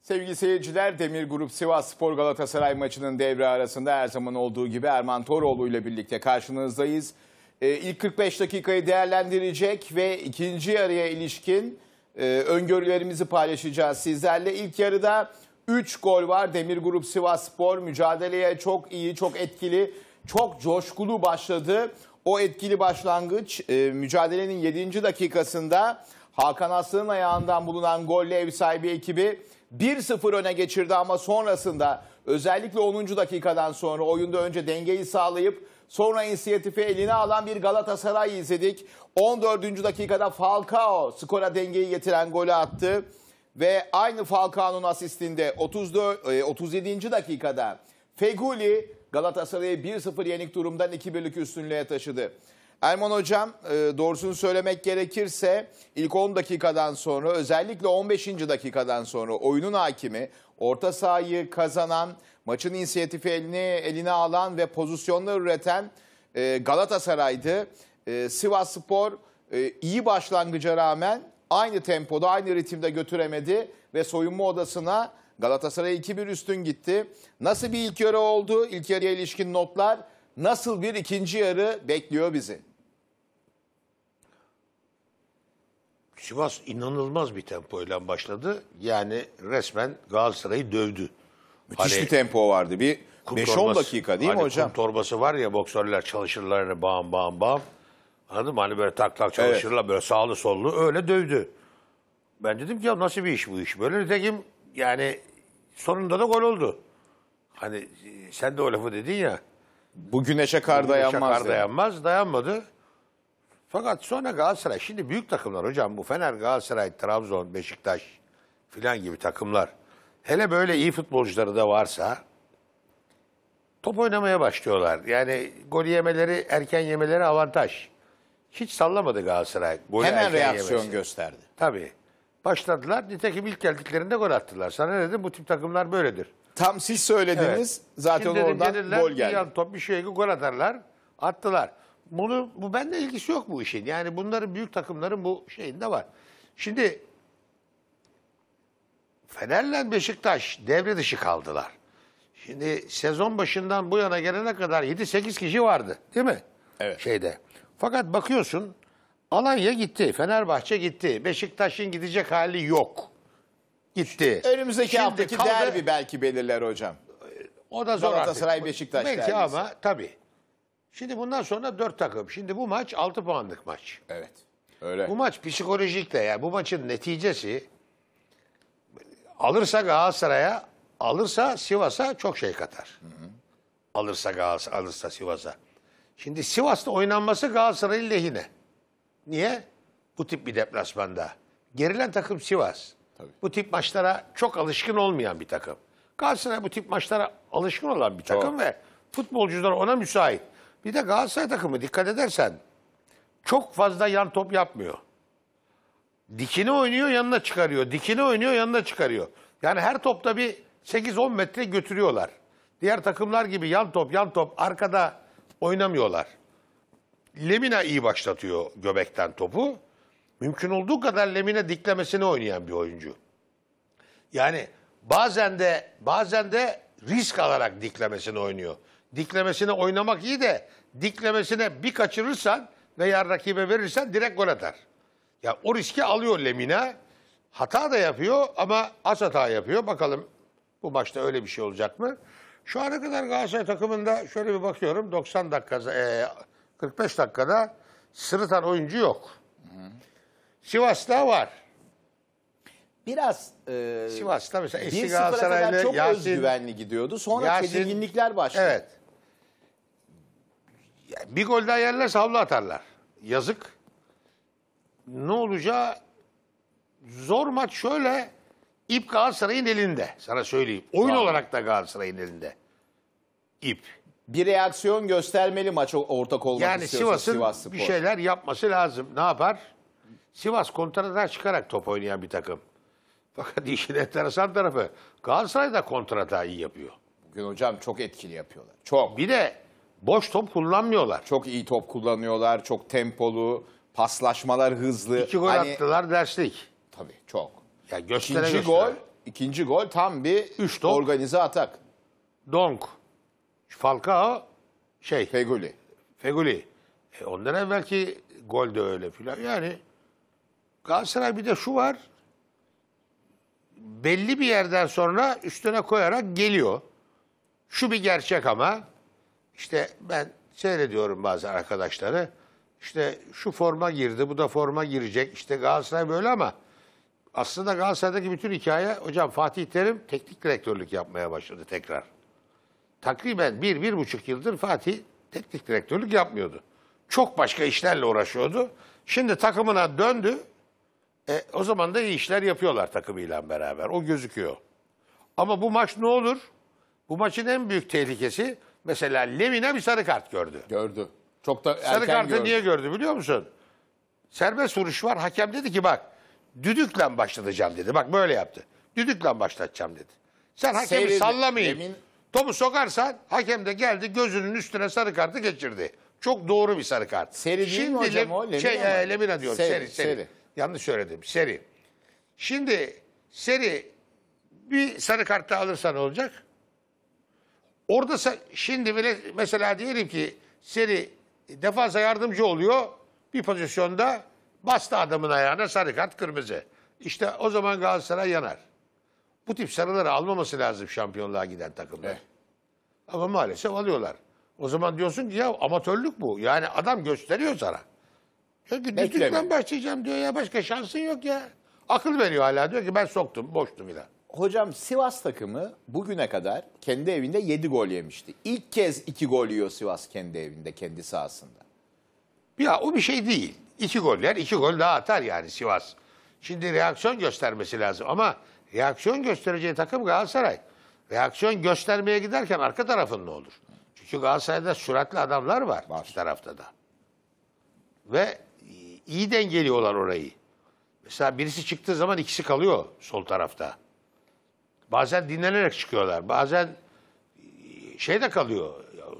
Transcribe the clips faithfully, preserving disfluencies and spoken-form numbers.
Sevgili seyirciler, Demir Grup Sivasspor Galatasaray maçının devre arasında her zaman olduğu gibi Erman Toroğlu ile birlikte karşınızdayız. Ee, ilk kırk beş dakikayı değerlendirecek ve ikinci yarıya ilişkin e, öngörülerimizi paylaşacağız sizlerle. İlk yarıda üç gol var. Demir Grup Sivasspor mücadeleye çok iyi, çok etkili, çok coşkulu başladı. O etkili başlangıç e, mücadelenin yedinci dakikasında Hakan Aslı'nın ayağından bulunan golle ev sahibi ekibi bir sıfır öne geçirdi ama sonrasında özellikle onuncu dakikadan sonra oyunda önce dengeyi sağlayıp sonra inisiyatifi eline alan bir Galatasaray izledik. on dördüncü dakikada Falcao skora dengeyi getiren golü attı ve aynı Falcao'nun asistinde otuz dört, otuz yedinci dakikada Feguli Galatasaray'ı bir sıfır yenik durumdan iki birlik üstünlüğe taşıdı. Erman Hocam, doğrusunu söylemek gerekirse ilk on dakikadan sonra özellikle on beşinci dakikadan sonra oyunun hakimi, orta sahayı kazanan, maçın inisiyatifi eline, eline alan ve pozisyonlar üreten Galatasaray'dı. Sivasspor iyi başlangıca rağmen aynı tempoda, aynı ritimde götüremedi ve soyunma odasına Galatasaray iki bir üstün gitti. Nasıl bir ilk yarı oldu? İlk yarıya ilişkin notlar. Nasıl bir ikinci yarı bekliyor bizi? Sivas inanılmaz bir tempoyla başladı. Yani resmen Galatasaray'ı dövdü. Müthiş hani, bir tempo vardı. Bir beş on dakika değil hani mi hocam? Kum torbası var ya, boksörler çalışırlar hani bam bam bam. Anladın mı? Hani böyle tak tak çalışırlar, evet. Böyle sağlı sollu öyle dövdü. Ben dedim ki ya nasıl bir iş bu iş? Böyle nitekim yani sonunda da gol oldu. Hani sen de o lafı dedin ya. Bu güneşe kar bu güneşe dayanmaz. Kar dayanmaz, dayanmadı. Fakat sonra Galatasaray, şimdi büyük takımlar hocam, bu Fener, Galatasaray, Trabzon, Beşiktaş filan gibi takımlar, hele böyle iyi futbolcuları da varsa top oynamaya başlıyorlar. Yani gol yemeleri, erken yemeleri avantaj. Hiç sallamadı Galatasaray. Golü Hemen reaksiyon yemesi. gösterdi. Tabii. Başladılar. Nitekim ilk geldiklerinde gol attılar. Sana dedim bu tip takımlar böyledir. Tam siz söylediniz. Evet. Zaten Şimdi oradan gelirler, gol geldi. Bir yan top bir şey gol atarlar. Attılar. Bunu, bu bende ilgisi yok bu işin. Yani bunların, büyük takımların bu şeyinde var. Şimdi Fener'le Beşiktaş devre dışı kaldılar. Şimdi sezon başından bu yana gelene kadar yedi sekiz kişi vardı. Değil mi? Evet. Şeyde. Fakat bakıyorsun Alanya gitti. Fenerbahçe gitti. Beşiktaş'ın gidecek hali yok. Gitti. Önümüzdeki Şimdi haftaki kaldı, derbi belki belirler hocam. O da zor Galatasaray artık. Beşiktaş belki derbisi. ama tabii. Şimdi bundan sonra dört takım. Şimdi bu maç altı puanlık maç. Evet. Öyle. Bu maç psikolojik de, yani bu maçın neticesi alırsa Galatasaray'a, alırsa Sivas'a çok şey katar. Hı hı. Alırsa Galatasaray, alırsa Sivas'a. Şimdi Sivas'ta oynanması Galatasaray'ın lehine. Niye? Bu tip bir deplasmanda. Gerilen takım Sivas. Tabii. Bu tip maçlara çok alışkın olmayan bir takım. Galatasaray bu tip maçlara alışkın olan bir takım çok. Ve futbolcular ona müsait. Bir de Galatasaray takımı dikkat edersen çok fazla yan top yapmıyor. Dikine oynuyor, yanına çıkarıyor. Dikine oynuyor, yanına çıkarıyor. Yani her topta bir sekiz on metre götürüyorlar. Diğer takımlar gibi yan top, yan top arkada oynamıyorlar. Lemina iyi başlatıyor göbekten topu. Mümkün olduğu kadar Lemina diklemesine oynayan bir oyuncu. Yani bazen de bazen de risk alarak diklemesine oynuyor. Diklemesine oynamak iyi de diklemesine bir kaçırırsan veya rakibe verirsen direkt gol atar. Ya o riski alıyor Lemina. Hata da yapıyor ama az hata yapıyor. Bakalım bu maçta öyle bir şey olacak mı? Şu ana kadar Galatasaray takımında şöyle bir bakıyorum. doksan dakika, e, kırk beş dakikada sırıtan oyuncu yok. Hı. Sivas'ta var. Biraz e, Sivas'ta mesela eski Galatasaray'la Galatasaraylı çok Yasin, özgüvenli gidiyordu. Sonra Yasin, tedirginlikler başladı. Evet. Bir gol daha yerlerse havlu atarlar. Yazık. Ne olacağı zor maç şöyle. İp Galatasaray'ın elinde. Sana söyleyeyim. Oyun Vallahi. olarak da Galatasaray'ın elinde. İp. Bir reaksiyon göstermeli maç ortak olmak yani istiyorsa Sivas'ın Sivas bir şeyler yapması lazım. Ne yapar? Sivas kontrata çıkarak top oynayan bir takım. Fakat işin enteresan tarafı Galatasaray da kontrata iyi yapıyor. Bugün hocam çok etkili yapıyorlar. Çok. Bir de boş top kullanmıyorlar. Çok iyi top kullanıyorlar. Çok tempolu. Paslaşmalar hızlı. İki gol hani, attılar derslik. Tabii çok. Ya göstere İkinci göstere. gol İkinci gol tam bir Üç top. organize atak. Donk, Falcao, şey, Feguli. Feguli. E ondan evvelki gol de öyle filan. Yani Galatasaray bir de şu var. Belli bir yerden sonra üstüne koyarak geliyor. Şu bir gerçek ama işte ben seyrediyorum bazı arkadaşları. İşte şu forma girdi, bu da forma girecek. İşte Galatasaray böyle ama aslında Galatasaray'daki bütün hikaye hocam Fatih Terim teknik direktörlük yapmaya başladı tekrar. Takriben bir, bir buçuk yıldır Fatih teknik direktörlük yapmıyordu. Çok başka işlerle uğraşıyordu. Şimdi takımına döndü. E, o zaman da iyi işler yapıyorlar takımıyla beraber. O gözüküyor. Ama bu maç ne olur? Bu maçın en büyük tehlikesi mesela Levin'e bir sarı kart gördü. Gördü. Çok da erken Sarı kartı gördü. niye gördü biliyor musun? Serbest vuruş var. Hakem dedi ki bak düdükle başlatacağım dedi. Bak böyle yaptı. Düdükle başlatacağım dedi. Sen hakemi Seyredi- sallamayın. Lemin- Topu sokarsan hakem de geldi gözünün üstüne sarı kartı geçirdi. Çok doğru bir sarı kart. Seri değil mi hocam Lem- o? Lemina Şey, mı? e, Lemina diyorum. Seri, Seri, seri, seri. Yanlış söyledim. Seri. Şimdi seri bir sarı kart daha alırsa ne olacak? Orada sa- şimdi bile mesela diyelim ki seri defansa yardımcı oluyor. Bir pozisyonda bastı adamın ayağına sarı kart kırmızı. İşte o zaman Galatasaray yanar. Bu tip sarıları almaması lazım şampiyonluğa giden takımlar. Eh. Ama maalesef alıyorlar. O zaman diyorsun ki ya amatörlük bu. Yani adam gösteriyor sana. Diyor ki Bekleme. düdükle başlayacağım diyor ya başka şansın yok ya. Akıl veriyor hala diyor ki ben soktum boştum bile. Hocam Sivas takımı bugüne kadar kendi evinde yedi gol yemişti. İlk kez iki gol yiyor Sivas kendi evinde, kendi sahasında. Ya o bir şey değil. İki gol yer, iki gol daha atar yani Sivas. Şimdi reaksiyon göstermesi lazım ama reaksiyon göstereceği takım Galatasaray. Reaksiyon göstermeye giderken arka tarafın ne olur? Çünkü Galatasaray'da süratli adamlar var, Var. iki tarafta da. Ve iyi dengeliyorlar orayı. Mesela birisi çıktığı zaman ikisi kalıyor sol tarafta. Bazen dinlenerek çıkıyorlar. Bazen şey de kalıyor.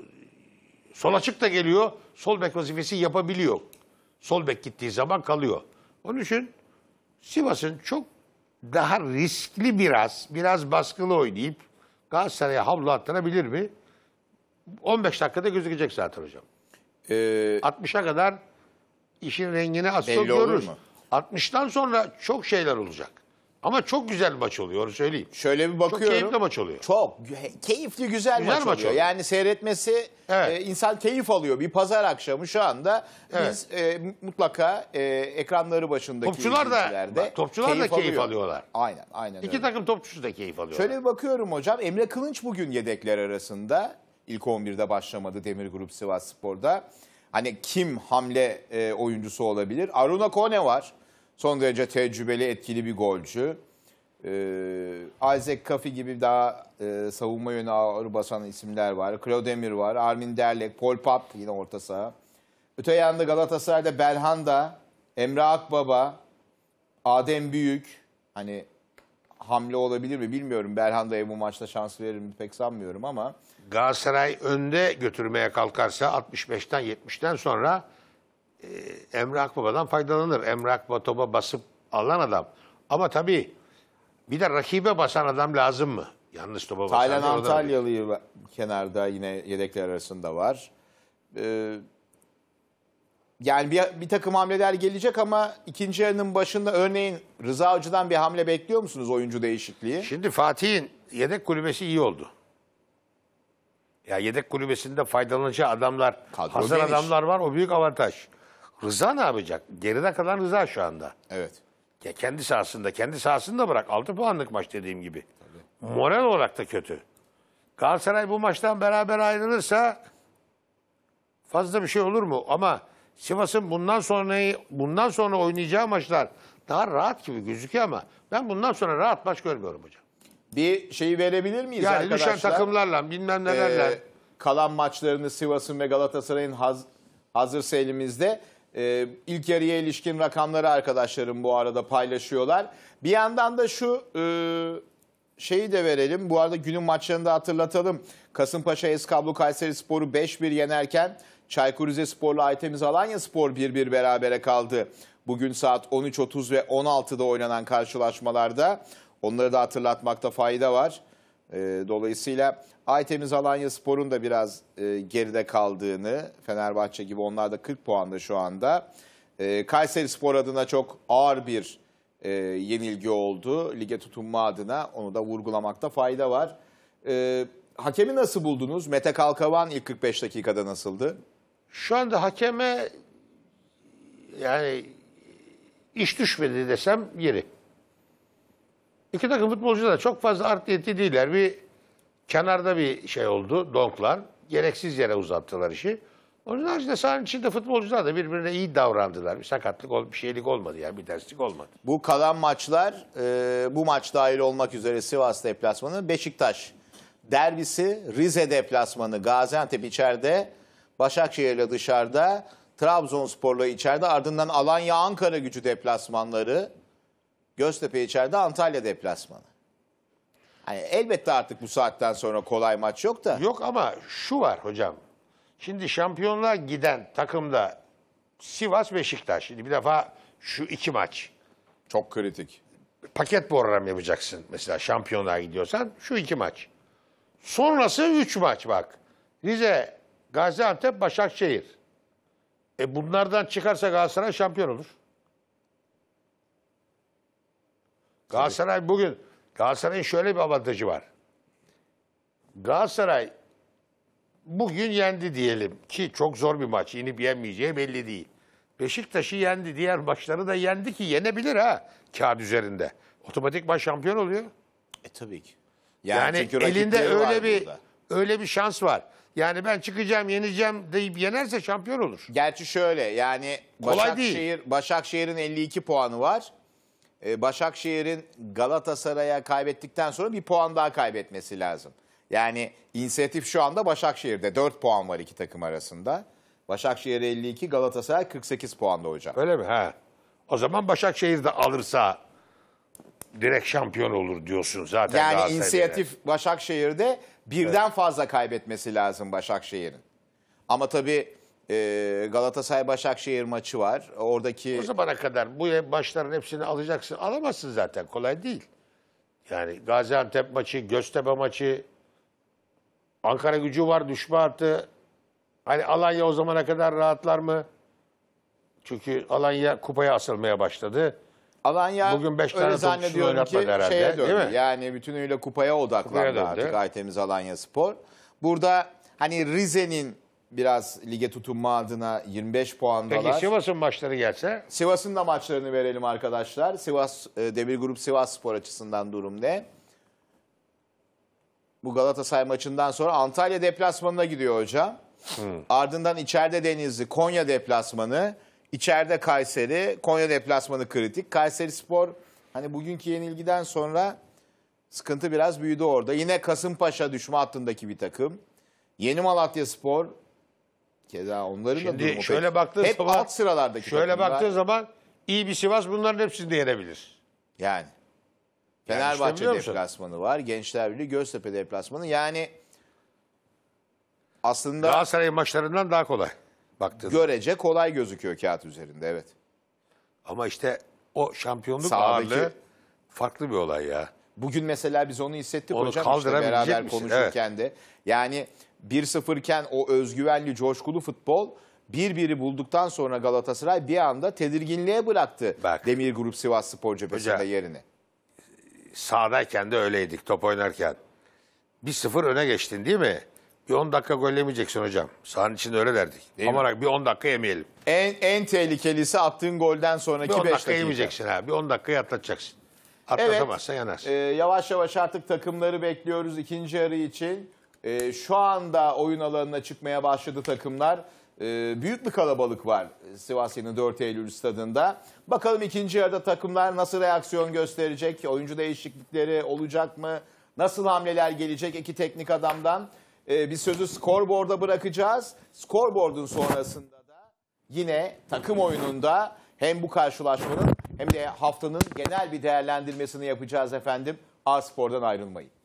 Sol açık da geliyor. Sol bek vazifesi yapabiliyor. Sol bek gittiği zaman kalıyor. Onun için Sivas'ın çok daha riskli biraz, biraz baskılı oynayıp Galatasaray'a havlu attırabilir mi? on beş dakikada gözükecek zaten hocam. Ee, altmışa kadar işin rengini az Belli çok olur görürüz. mu? altmıştan sonra çok şeyler olacak. Ama çok güzel maç oluyor, onu söyleyeyim. şöyle bir bakıyorum. Çok keyifli maç oluyor. Çok gü- keyifli, güzel, Güzel maç, maç oluyor. oluyor. Yani seyretmesi Evet. e, insan keyif alıyor. Bir pazar akşamı şu anda Evet. biz e, mutlaka e, ekranları başındaki Topçular da- izleyiciler de bak, topçular da keyif alıyor. alıyorlar. Aynen, aynen İki öyle. takım topçusu da keyif alıyor. Şöyle bir bakıyorum hocam. Emre Kılınç bugün yedekler arasında. İlk on birde başlamadı Demir Grup Sivasspor'da. Hani kim hamle e, oyuncusu olabilir? Aruna Kone var. Son derece tecrübeli, etkili bir golcü. Ee, Isaac Kafi gibi daha e, savunma yönü ağır basan isimler var. Klodemir var. Armin Derlek, Paul Pap yine orta saha. Öte yanda Galatasaray'da Belhanda, Emre Akbaba, Adem Büyük. Hani hamle olabilir mi bilmiyorum. Belhanda'ya bu maçta şans verir mi pek sanmıyorum ama. Galatasaray önde götürmeye kalkarsa altmış beşten yetmişten sonra e, Emre Akbaba'dan faydalanır. Emre Akbaba topa basıp alan adam. Ama tabii bir de rakibe basan adam lazım mı? Yalnız topa basan. Taylan değil, o da- Antalyalı kenarda yine yedekler arasında var. Ee, yani bir, bir takım hamleler gelecek ama ikinci yarının başında örneğin Rıza Avcı'dan bir hamle bekliyor musunuz oyuncu değişikliği? Şimdi Fatih'in yedek kulübesi iyi oldu. Ya yedek kulübesinde faydalanacağı adamlar, Kadro hazır geniş. adamlar var. O büyük avantaj. Rıza ne yapacak? Geride kalan Rıza şu anda. Evet. Ya kendi sahasında, kendi sahasında bırak. altı puanlık maç dediğim gibi. Moral olarak da kötü. Galatasaray bu maçtan beraber ayrılırsa fazla bir şey olur mu? Ama Sivas'ın bundan sonra bundan sonra oynayacağı maçlar daha rahat gibi gözüküyor ama ben bundan sonra rahat maç görmüyorum hocam. Bir şeyi verebilir miyiz Yani arkadaşlar? düşen takımlarla bilmem nelerle. Ee, kalan maçlarını Sivas'ın ve Galatasaray'ın haz, hazırsa elimizde. Ee, ilk yarıya ilişkin rakamları arkadaşlarım bu arada paylaşıyorlar. Bir yandan da şu e, şeyi de verelim. Bu arada günün maçlarını da hatırlatalım. Kasımpaşa Eskablo Kayserispor'u beş bir yenerken Çaykur Rizespor'la Aytemiz Alanyaspor bir bir berabere kaldı. Bugün saat on üç otuz ve on altıda oynanan karşılaşmalarda Onları da hatırlatmakta fayda var. E, dolayısıyla Aytemiz Alanyaspor'un da biraz e, geride kaldığını, Fenerbahçe gibi onlar da kırk puanda şu anda. E, Kayserispor adına çok ağır bir e, yenilgi oldu. Lige tutunma adına onu da vurgulamakta fayda var. E, hakemi nasıl buldunuz? Mete Kalkavan ilk kırk beş dakikada nasıldı? Şu anda hakeme yani iş düşmedi desem yeri. İki takım futbolcu da çok fazla art niyetli değiller. Bir kenarda bir şey oldu, donklar. Gereksiz yere uzattılar işi. Onun haricinde sahanın içinde futbolcular da birbirine iyi davrandılar. Bir sakatlık, bir şeylik olmadı yani, bir terslik olmadı. Bu kalan maçlar, e, bu maç dahil olmak üzere Sivas deplasmanı, Beşiktaş derbisi, Rize deplasmanı, Gaziantep içeride, Başakşehir'le dışarıda, Trabzonspor'la içeride, ardından Alanya Ankara Gücü deplasmanları, Göztepe içeride, Antalya deplasmanı. Yani elbette artık bu saatten sonra kolay maç yok da. Yok ama şu var hocam. Şimdi şampiyonluğa giden takımda Sivas, Beşiktaş. Şimdi bir defa şu iki maç. Çok kritik. Paket program yapacaksın mesela şampiyonluğa gidiyorsan şu iki maç. Sonrası üç maç bak. Rize, Gaziantep, Başakşehir. E bunlardan çıkarsa Galatasaray şampiyon olur. Galatasaray bugün, Galatasaray'ın şöyle bir avantajı var. Galatasaray bugün yendi diyelim ki çok zor bir maç. Yenip yenmeyeceği belli değil. Beşiktaş'ı yendi, diğer maçları da yendi ki yenebilir ha kağıt üzerinde. Otomatikman şampiyon oluyor. E tabii ki. Yani, çünkü elinde rakipleri var öyle bir burada. öyle bir şans var. Yani ben çıkacağım, yeneceğim deyip yenerse şampiyon olur. Gerçi şöyle yani Kolay Başakşehir Başakşehir'in elli iki puanı var. Ee, Başakşehir'in Galatasaray'a kaybettikten sonra bir puan daha kaybetmesi lazım. Yani inisiyatif şu anda Başakşehir'de. dört puan var iki takım arasında. Başakşehir elli iki, Galatasaray kırk sekiz puanda hocam. Öyle mi? Ha. O zaman Başakşehir de alırsa direkt şampiyon olur diyorsun zaten. Yani Galatasaray'da. inisiyatif Başakşehir'de birden evet. fazla kaybetmesi lazım Başakşehir'in. Ama tabii e, Galatasaray-Başakşehir maçı var. Oradaki... O zamana kadar bu maçların hepsini alacaksın. Alamazsın zaten. Kolay değil. Yani Gaziantep maçı, Göztepe maçı, Ankara Gücü var, düşme hattı. Hani Alanya o zamana kadar rahatlar mı? Çünkü Alanya kupaya asılmaya başladı. Alanya bugün beş tane öyle zannediyorum ki herhalde, şeye döndü. değil mi? Yani bütünüyle kupaya odaklandı Kupaya döndü. artık Aytemiz Alanyaspor. Burada hani Rize'nin biraz lige tutunma adına yirmi beş puandalar. Peki Sivas'ın maçları gelse? Sivas'ın da maçlarını verelim arkadaşlar. Sivas e, Demir Grup Sivasspor açısından durum ne? Bu Galatasaray maçından sonra Antalya deplasmanına gidiyor hocam. Hmm. Ardından içeride Denizli, Konya deplasmanı, içeride Kayseri, Konya deplasmanı kritik. Kayserispor hani bugünkü yenilgiden sonra sıkıntı biraz büyüdü orada. Yine Kasımpaşa düşme hattındaki bir takım. Yeni Malatyaspor, keza onların Şimdi da durumu şöyle pek, baktığı hep zaman, alt sıralardaki şöyle takımlar. baktığı zaman iyi bir Sivas bunların hepsini de yenebilir. Yani. Yani Fenerbahçe işte deplasmanı var. Gençler Birliği, Göztepe deplasmanı. Yani aslında Galatasaray maçlarından daha kolay baktığında. görece kolay gözüküyor kağıt üzerinde, evet. Ama işte o şampiyonluk Sağdaki- ağırlığı farklı bir olay ya. Bugün mesela biz onu hissettik Onu hocam. İşte kaldırabilecek beraber misin? konuşurken de. Yani bir sıfır iken o özgüvenli, coşkulu futbol bir biri bulduktan sonra Galatasaray bir anda tedirginliğe bıraktı Bak. Demir Grup Sivasspor cephesinde Hocam. yerini. Sahadayken de öyleydik top oynarken. bir sıfır öne geçtin değil mi? Bir on dakika gol yemeyeceksin hocam. Sahanın içinde öyle derdik. Değil mi? Ama bir on dakika yemeyelim. En, en tehlikelisi attığın golden Bir sonraki on beş dakika dakika. yemeyeceksin ha. Bir on dakikayı atlatacaksın. Atlatamazsan yanarsın. Ee, yavaş yavaş artık takımları bekliyoruz ikinci yarı için. Ee, şu anda oyun alanına çıkmaya başladı takımlar. Ee, büyük bir kalabalık var Sivas yeni dört Eylül stadında. Bakalım ikinci yarıda takımlar nasıl reaksiyon gösterecek? Oyuncu değişiklikleri olacak mı? Nasıl hamleler gelecek iki teknik adamdan? Ee, biz sözü skorboarda bırakacağız. Skorboardun sonrasında da yine takım oyununda hem bu karşılaşmanın hem de haftanın genel bir değerlendirmesini yapacağız efendim. A Spor'dan ayrılmayın.